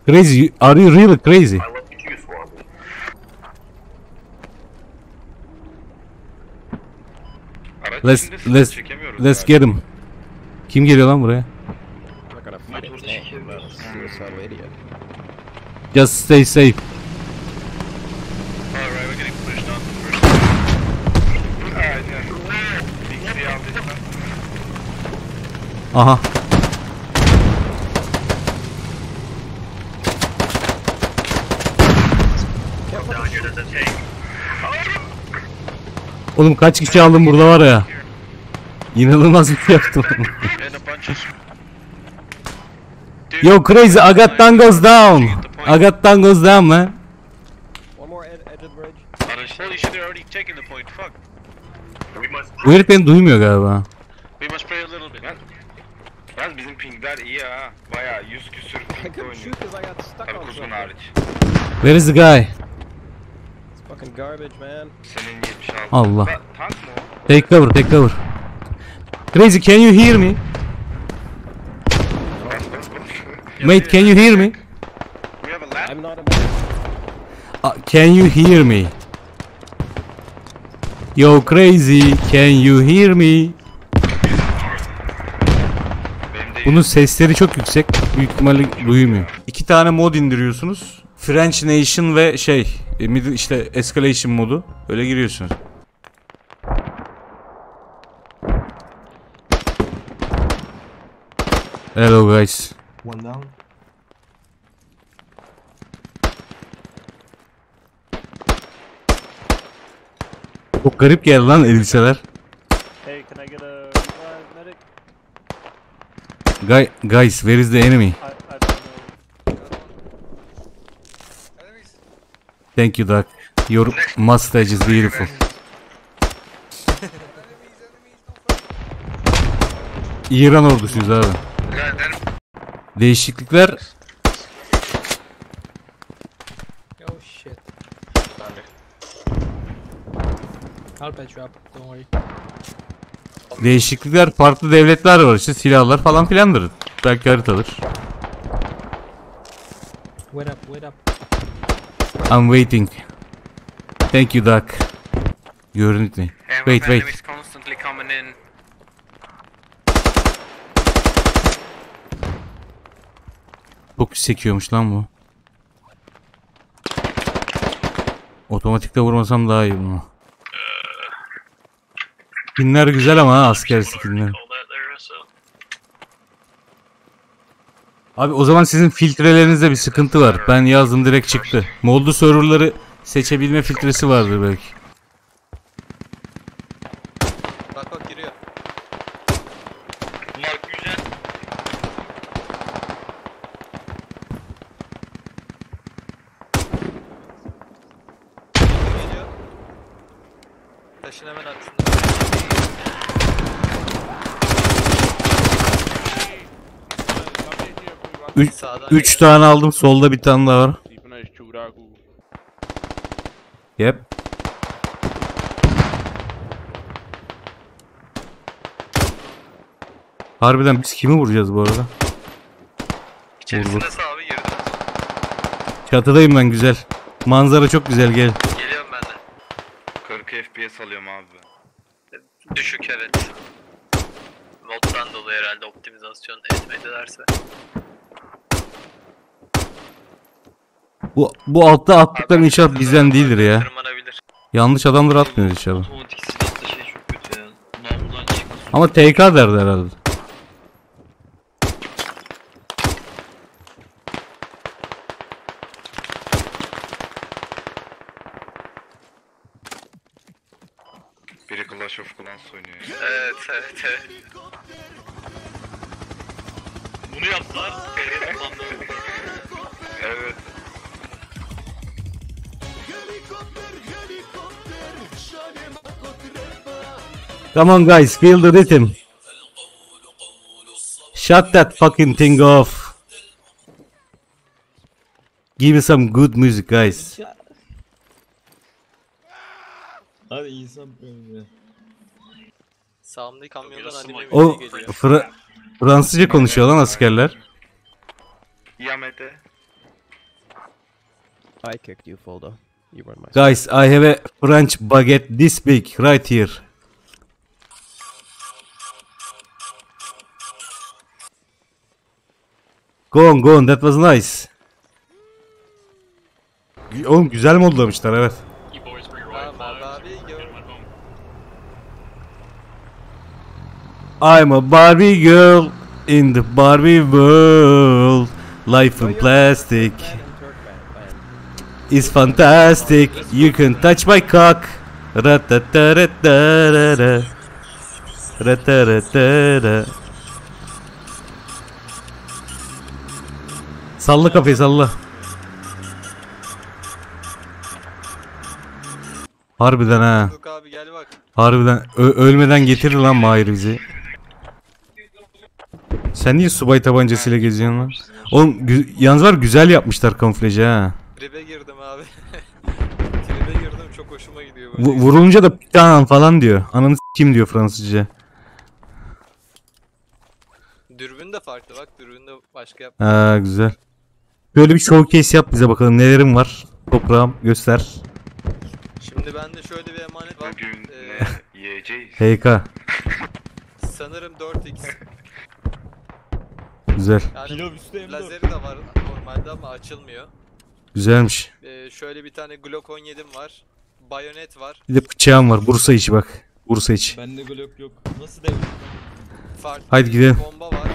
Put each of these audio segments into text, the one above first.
Crazy, are you really crazy? Let's get him. Kim geliyor lan buraya? Just stay safe. Aha. Oğlum kaç kişi aldım burada var ya. İnanılmaz bir şey yaptım. Yo crazy, I got tangos down. I got tangos down man. Bu herif beni duymuyor galiba. Yalnız bizim pingler iyi ha. Bayağı 100 küsür ping oynuyor. Tabii Kuzgun hariç. Where is the guy? Senin 76. Allah. Tank mı o? Take cover, take cover. Crazy, can you hear me? Mate, can you hear me? We have a lab. Can you hear me? Yo crazy, can you hear me? Bunun sesleri çok yüksek. Büyük ihtimalle duymuyor. 2 tane mod indiriyorsunuz. French Nation ve işte Escalation modu. Öyle giriyorsunuz. Hello guys. One down. Çok garip geldi lan elbiseler. Hey, can I get a medic? Guys, where is the enemy? I don't know. Thank you, Doc. Your mustache is beautiful. İran ordusuyuz abi. Değişiklikler. Oh shit. I'll patch you up, don't worry. Değişiklikler, farklı devletler var işte, silahlar falan filandır. Belki haritadır. Wait up, wait up. I'm waiting. Thank you, Doc. Görünüt mi? Wait. Çok sekiyormuş lan bu. Otomatikte vurmasam daha iyi bunu. Skinler güzel ama ha, asker skinler. Abi o zaman sizin filtrelerinizde bir sıkıntı var. Ben yazdım direkt çıktı. Modlu serverları seçebilme filtresi vardır belki. Bak giriyor. Bunlar güzel. Geliyor. Taşın hemen altında. 3 tane aldım. Solda bir tane daha var. Yep. Harbiden biz kimi vuracağız bu arada? İçerisinde sağ abi girdiniz. Çatıdayım ben, güzel. Manzara çok güzel, gel. Geliyorum ben de. 40 FPS alıyorum abi ben. Düşük evet. Moddan dolayı herhalde optimizasyon etmedilerse. Bu altta attıkların inşallah bizden değildir ya. Tırmanabilir. Yanlış adamları atmıyor inşallah. Otomatik silahlı şey çok kötü ya. Namludan çıkmış. Ama TK derdi herhalde. Biri Clash of Clans oynuyor ya. Evet. Bunu yaptılar. Evet. Come on guys, feel the rhythm. Shut that fucking thing off. Give me some good music guys. Abi insan böyle. Sağımdaki kamyondan anime O müziği geliyor. Fransızca konuşuyor lan askerler. Yamete. I kicked you, Foldo. You were my. Guys, I have a French baguette this big right here. Go on, that was nice. Oğlum güzel modlamışlar, evet. I'm a Barbie girl in the Barbie world. Life in plastic is fantastic. You can touch my cock. Ratataratara. Ratataratara. Salla kafayı, salla. Harbiden ha. Abi gel bak. Harbiden ölmeden getirir lan Mahir bizi. Sen niye subay tabancasıyla geziyorsun lan? Oğlum yalnız var, güzel yapmışlar kamuflajı ha. Tribe girdim abi. Tribe girdim, çok hoşuma gidiyor böyle. Vurulunca da pitan falan diyor. Ananı s**kim diyor Fransızca. Dürbün de farklı bak, dürbün de başka yap. Ha güzel. Böyle bir showcase yap bize bakalım, nelerin var. Toprağım göster. Şimdi bende şöyle bir emanet var. Bugün yiyeceğiz. HK. Sanırım 4x. Güzel. Yani Pilav üstü M4. lazeri de var normalde ama açılmıyor. Güzelmiş. Şöyle bir tane Glock 17'm var. Bayonet var. Bir de bıçağım var. Bursa içi bak. Bursa içi. Bende Glock yok. Nasıl devrim? Farklı Haydi bir gidelim. bomba var.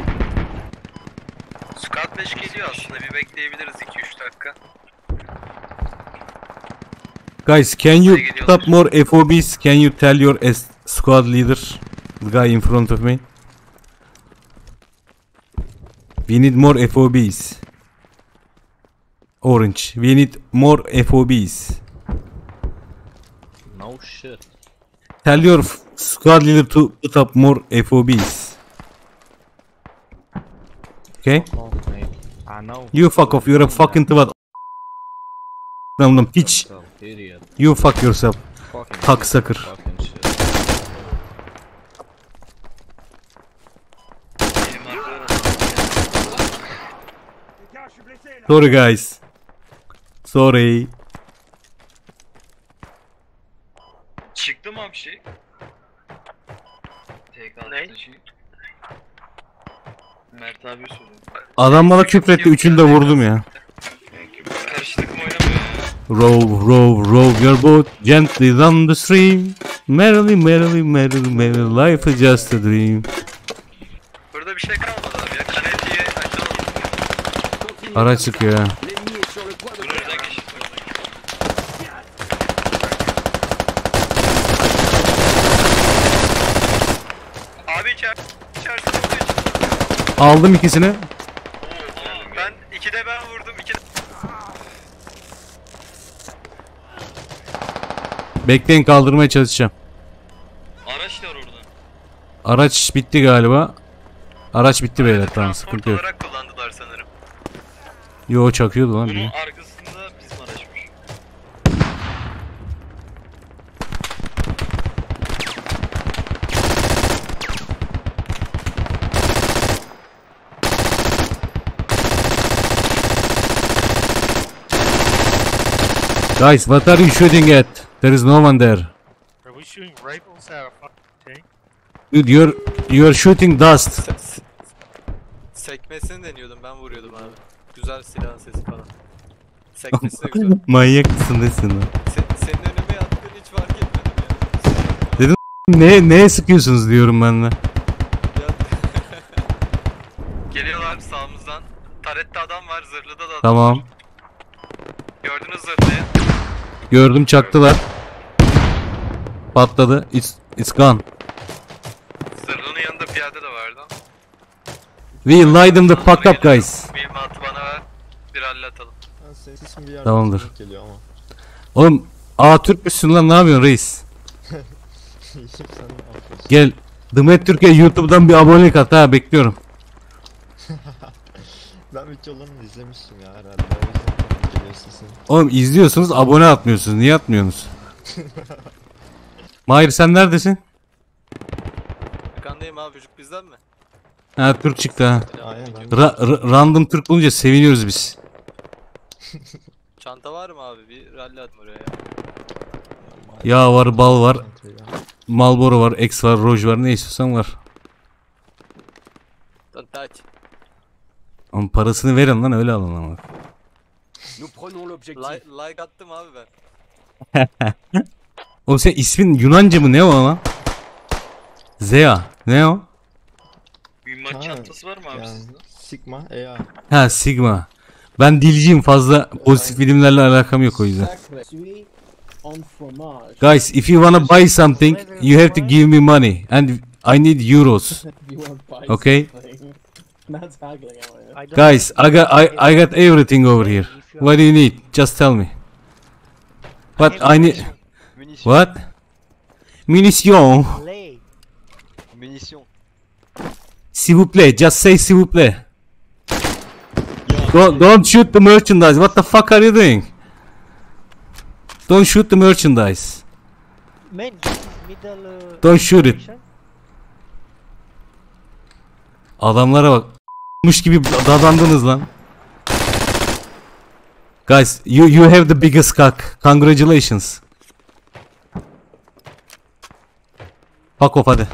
Scout 5 geliyor aslında, bir bekleyebiliriz 2-3 dakika. Guys, can you put up more FOBs? Can you tell your squad leader, the guy in front of me? We need more FOBs. Orange. We need more FOBs. No shit. Tell your squad leader to put up more FOBs. Okay? I know. You fuck off. You're a fucking twat. Pitch. Idiot. You fuck yourself. Cocksucker. Fucking shit. Sorry guys. Sorry. Çıktı mı abi şey? Ne? Mert abi soruyor. Adam bana küfretti. Üçünü de vurdum ya. Karıştık mı oynamıyor ya? Row your boat gently down the stream. Merrily, merrily, merrily, merrily, life is just a dream. Burada bir şey kalmadı abi ya. Kanetiye açalım. Araç çıkıyor ha. Bunu önden geçip abi içerisinde olduğu için. Aldım ikisini. Ben 2'de ben vurdum. 2'de Bekleyin, kaldırmaya çalışacağım. araç var orada. Araç bitti galiba. Araç bitti beyler, tamam, Transport sıkıntı yok. olarak kullandılar sanırım. Yo, çakıyordu lan. Bunun Bir. arkasında bizim araçmış. Guys, what are you shooting at? There is no one there. Are we shooting rifles at a fucking tank? Dude, you're shooting dust. Sekmesini deniyordum, ben vuruyordum abi. Güzel silahın sesi falan. Sekmesi de güzel. Manyak mısın nesin lan? Senin önüme yattığını hiç fark etmedim ya. Neye sıkıyorsunuz diyorum ben de. Geliyorlar sağımızdan. Tarette adam var, zırhlıda da adam. Tamam. Gördünüz zırhlıyı. Gördüm, çaktılar. Patladı. It's gone. Zırhlının yanında piyade de vardı. We light them the fuck up guys. Bir matı bana ver. Bir hallatalım. Sesim bir yerden Tamamdır. tanıdık geliyor ama. Oğlum, Türk müsün lan, ne yapıyorsun reis? Sen ne yapıyorsun? Gel. Demet Türkiye YouTube'dan bir abonelik at ha, bekliyorum. Ben videolarını izlemiştim ya herhalde. O yüzden tanıdık geliyor sesin. Oğlum izliyorsunuz, abone atmıyorsunuz. Niye atmıyorsunuz? Mahir sen neredesin? Arkandayım abi, çocuk bizden mi? Ha, Türk çıktı ha. Aynen ben. Random Türk bulunca seviniyoruz biz. Çanta var mı abi? Bir rally atma oraya ya. Yağ var, bal var, Çantayı ya. Marlboro var, X var, Roj var, ne istiyorsan var. Don't touch. Ama parasını verin lan, öyle alın ama. Like attım abi ben. Oğlum sen ismin Yunanca mı, ne o lan? Zea, ne o? Mühimmat Ha, çantası var mı abi yani sizde? Sigma EA. Ha, Sigma. Ben dilciyim, fazla pozitif bilimlerle alakam yok o yüzden. Guys, if you wanna buy something, you have to give me money and I need euros. Okay? Guys, I got everything over here. What do you need? Just tell me. What I need? What? Munition. Munition. S'il vous plaît, just say s'il vous plaît. Don't shoot the merchandise. What the fuck are you doing? Don't shoot the merchandise. Don't shoot it. Adamlara bak. Muş gibi dadandınız lan. Guys, you have the biggest cock. Congratulations. Fuck off hadi.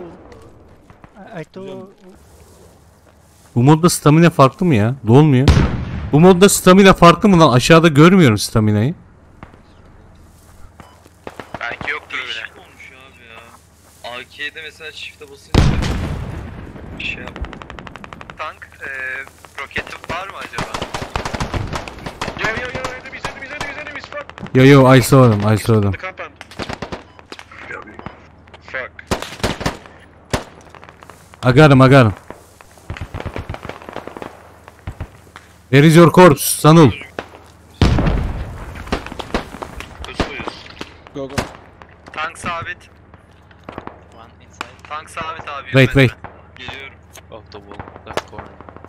Bu modda stamina farklı mı ya? Dolmuyor. Bu modda stamina farklı mı lan? Aşağıda görmüyorum staminayı. Belki yoktur bile. Değişik olmuş abi ya. AK'de mesela shift'e basınca şey yap. Tank roketi var mı acaba? Yo, enemies, fuck. Yo, I saw them. The compound. Fuck. I got him. Where is your corpse, Sanul? Hızlıyız. Tank sabit. Tank sabit abi. Wait. Geliyorum. Off the wall, left corner.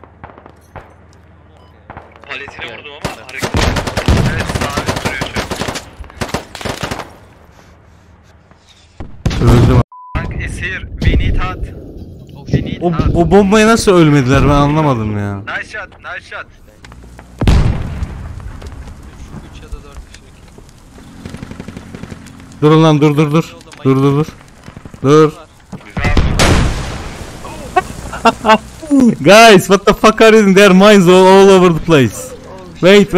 Paletine vurdum ama hareket. Evet sabit duruyor şu an. Öldüm. Tank is here. We need hut. We need hut. O bombaya nasıl ölmediler ben anlamadım ya. Nice shot. 3 ya da 4 kişilik. Durun lan, dur. Dur. Guys, what the fuck are you doing? There are mines all over the place. Wait.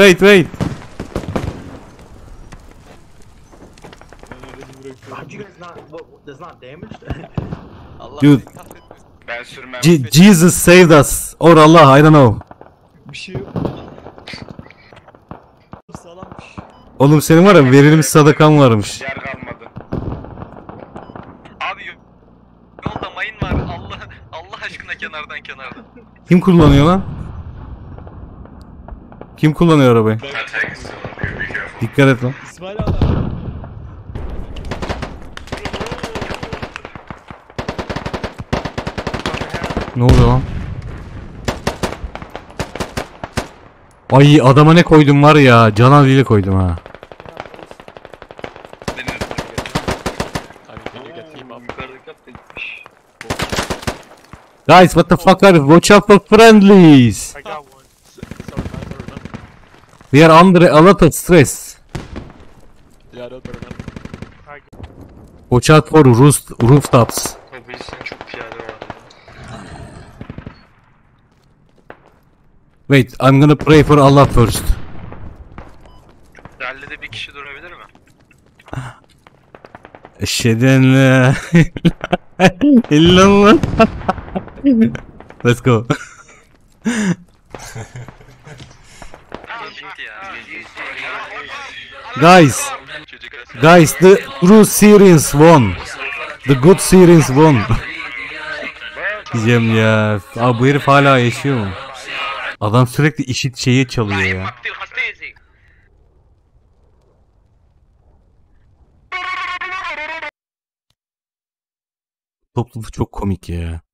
Allah Dude. seni kahretmesin. Ben sürmem. Jesus saved us. Or Allah, I don't know. Bir şey yok. Sağlammış. Oğlum senin var ya, verilmiş sadakan varmış. Yer kalmadı. Abi yolda mayın var. Allah aşkına kenardan. Kim kullanıyor lan? Kim kullanıyor arabayı? Dikkat et lan. İsmail abi. Ne oluyor lan? Ay, adama ne koydum var ya, Canan ile koydum ha. Yukarıdaki kat bitmiş. Guys, what the fuck are you? Watch out for friendlies. I got one. We are under a lot of stress. Watch out for rooftops. O bilsin çok piyade vardı. Wait, I'm gonna pray for Allah first. Rally'de bir kişi durabilir mi? Eşheden la illallah. Let's go. Geçti ya. Guys, the true Syrians won. The good Syrians won. Diyeceğim ya. Abi bu herif hala yaşıyor mu? Adam sürekli işit şeyi çalıyor ya. Topluluğu çok komik ya.